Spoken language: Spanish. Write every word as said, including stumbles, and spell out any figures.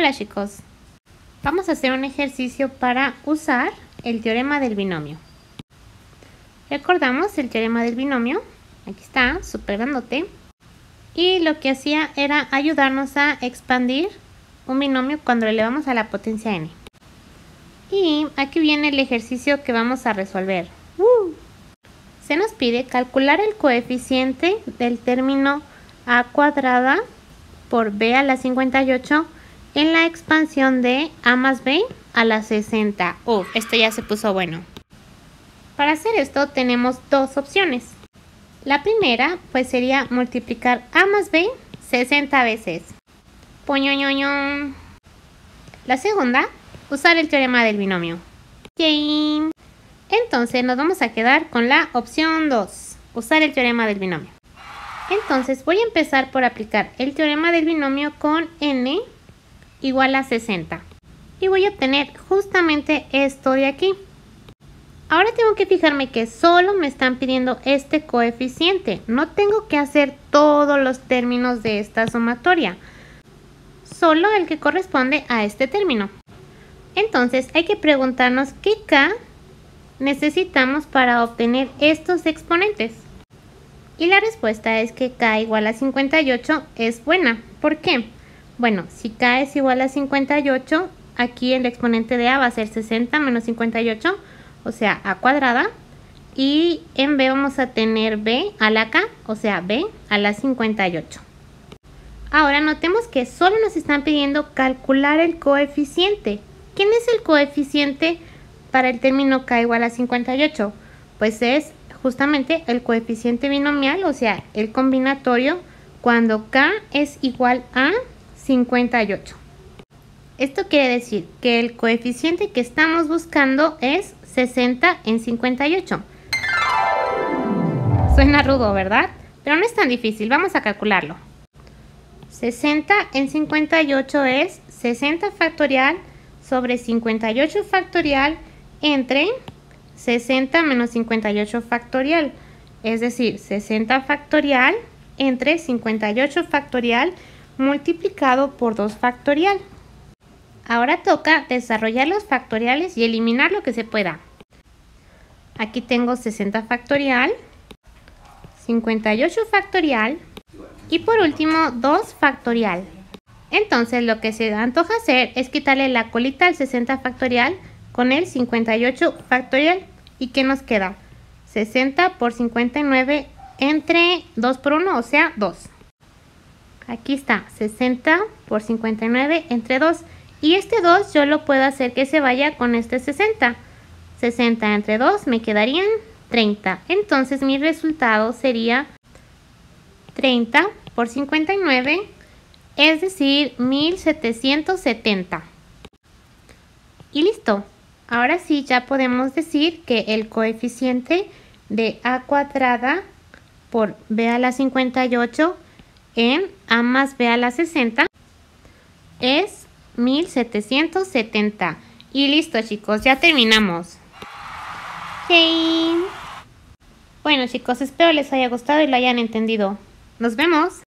Hola chicos, vamos a hacer un ejercicio para usar el teorema del binomio. Recordamos el teorema del binomio, aquí está, súper grandote, y lo que hacía era ayudarnos a expandir un binomio cuando le elevamos a la potencia n. Y aquí viene el ejercicio que vamos a resolver. ¡Uh! Se nos pide calcular el coeficiente del término a cuadrada por b a la cincuenta y ocho en la expansión de a más b a la sesenta. Uf, esto ya se puso bueno. Para hacer esto tenemos dos opciones. La primera pues sería multiplicar a más b sesenta veces. Poñoñoño. La segunda, usar el teorema del binomio. Yay. Entonces nos vamos a quedar con la opción dos, usar el teorema del binomio. Entonces voy a empezar por aplicar el teorema del binomio con n igual a sesenta. Y voy a obtener justamente esto de aquí. Ahora tengo que fijarme que solo me están pidiendo este coeficiente. No tengo que hacer todos los términos de esta sumatoria. Solo el que corresponde a este término. Entonces hay que preguntarnos qué k necesitamos para obtener estos exponentes. Y la respuesta es que k igual a cincuenta y ocho es buena. ¿Por qué? Bueno, si k es igual a cincuenta y ocho, aquí el exponente de a va a ser sesenta menos cincuenta y ocho, o sea, a cuadrada. Y en b vamos a tener b a la k, o sea, b a la cincuenta y ocho. Ahora notemos que solo nos están pidiendo calcular el coeficiente. ¿Quién es el coeficiente para el término k igual a cincuenta y ocho? Pues es justamente el coeficiente binomial, o sea, el combinatorio, cuando k es igual a cincuenta y ocho. Esto quiere decir que el coeficiente que estamos buscando es sesenta en cincuenta y ocho. Suena rudo, ¿verdad? Pero no es tan difícil, vamos a calcularlo. sesenta en cincuenta y ocho es sesenta factorial sobre cincuenta y ocho factorial entre sesenta menos cincuenta y ocho factorial. Es decir, sesenta factorial entre cincuenta y ocho factorial multiplicado por dos factorial. Ahora toca desarrollar los factoriales y eliminar lo que se pueda. Aquí tengo sesenta factorial, cincuenta y ocho factorial y por último dos factorial. Entonces lo que se antoja hacer es quitarle la colita al sesenta factorial con el cincuenta y ocho factorial. ¿Y qué nos queda? sesenta por cincuenta y nueve entre dos por uno, o sea, dos. Aquí está, sesenta por cincuenta y nueve entre dos. Y este dos yo lo puedo hacer que se vaya con este sesenta. sesenta entre dos me quedarían treinta. Entonces mi resultado sería treinta por cincuenta y nueve, es decir, mil setecientos setenta. Y listo. Ahora sí ya podemos decir que el coeficiente de a cuadrada por b a la cincuenta y ocho en a más b a la sesenta es mil setecientos setenta. Y listo chicos, ya terminamos. ¡Yay! Bueno chicos, espero les haya gustado y lo hayan entendido. Nos vemos.